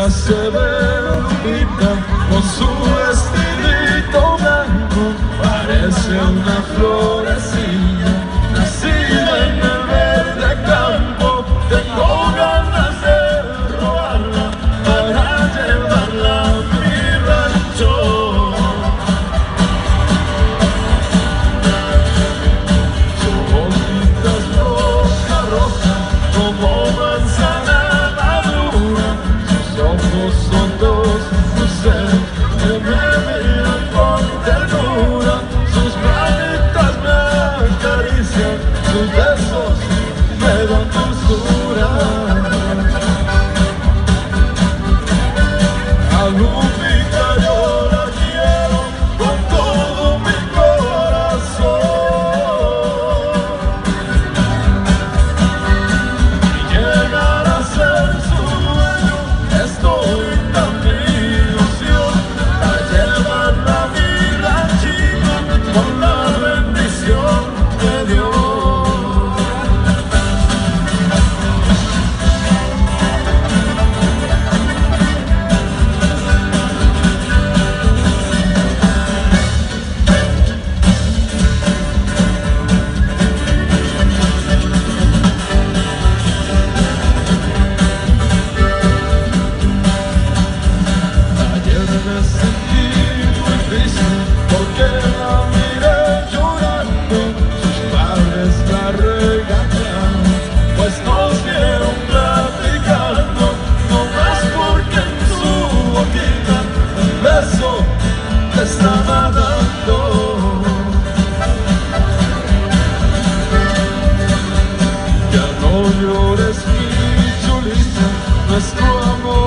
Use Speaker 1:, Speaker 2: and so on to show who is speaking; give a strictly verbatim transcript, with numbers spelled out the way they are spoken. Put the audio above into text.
Speaker 1: Ya se ve Lupita con su vestidito blanco, parece una florecilla nacida en el verde campo. Tengo ganas de robarla para llevarla a mi rancho. Su boquita es roja, roja como manzana madura. Sus ojos son dos luceros que me miran con ternura. Sus manitas me acarician, sus besos me dan dulzura. A Lupita yo la quiero con todo mi corazón. Y llegar a ser su dueño, estoy tan mi ilusión. A llevarla a mi ranchito con la bendición de Dios. Ayer me sentí muy triste porque la miré llorando. Sus padres la regañaron, pues nos vieron platicando, no más porque en su boquita un beso te estaba dando. Ya no llores, mi chulita, nuestro amor